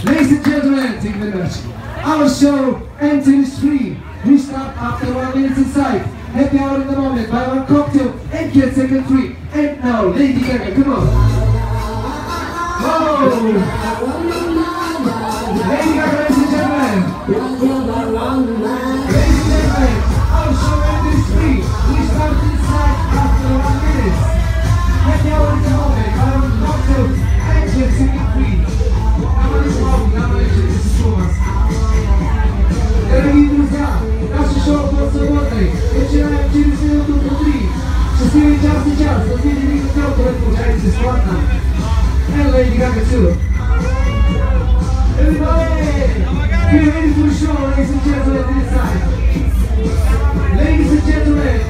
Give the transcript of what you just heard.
Ladies and gentlemen, thank you very much. Our show entry is free. We start after 1 minute inside. Happy hour in the moment. Buy one cocktail and get second free. And now, Lady Gaga, come on. Whoa! Lady Gaga, ladies and gentlemen. Ladies and gentlemen, our show entry is free. We start inside after 1 minute. Happy hour in the moment. Buy one cocktail and get second free. Дорогие друзья, наше шоу под субботой начинаем через минуту внутри. Счастливый час сейчас, последний миг сделки вы получаете бесплатно. And Lady Gaga too. Everybody, get ready for the show, ladies and gentlemen, inside. Ladies and gentlemen,